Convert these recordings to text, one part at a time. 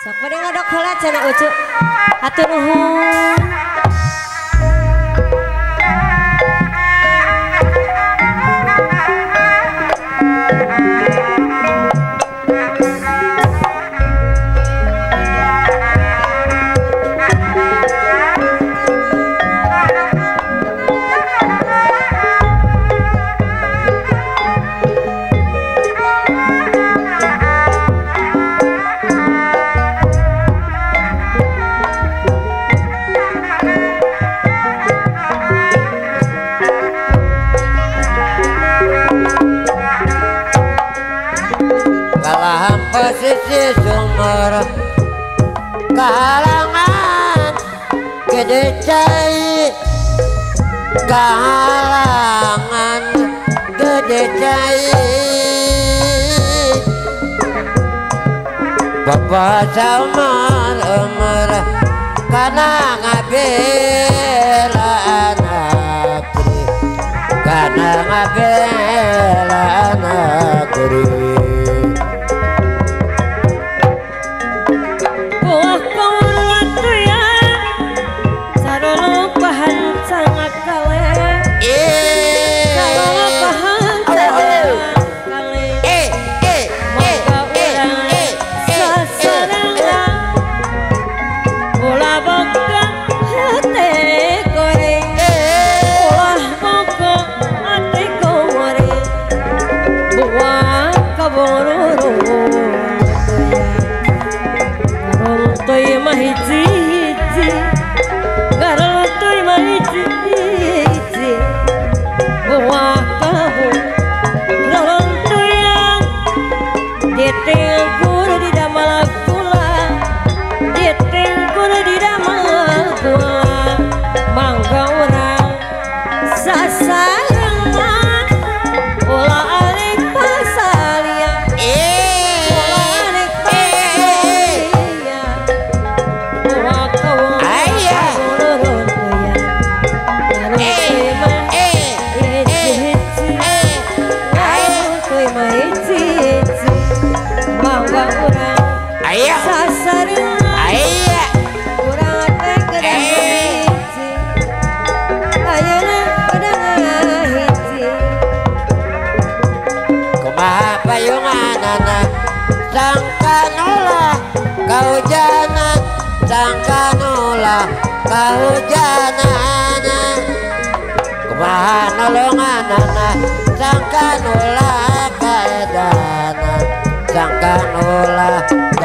Sok pada ngadok heula cenah ucu. Hatur nuhun. Posisi sumber kahalangan gede cai kahalangan gede cai Bapak samar umur karena ngabela negeri karena ngabela negeri Kaujanan sangkanulah kaujanan kumaha nolonganana sangkanulah kaedanan sangkanulah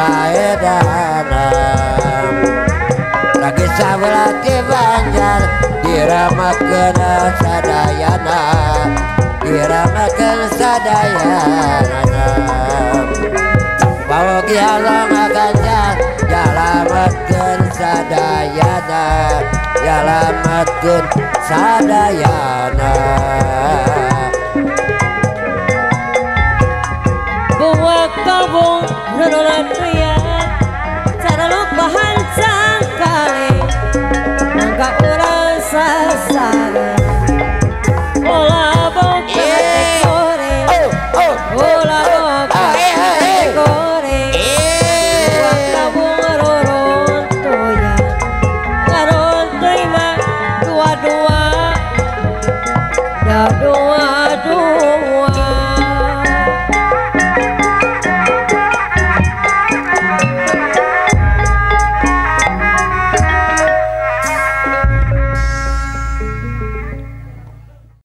kaedanan lagi sabelah di Banjar diramakeun sadayana diramakeun sadayana Bawa kialang ganjar Jalamatkeun sadayana Jalamatkeun sadayana Buat kabung Nunulan tuyan Cara lupahan cangkale Nangka urang sasara Olah boga sore Olah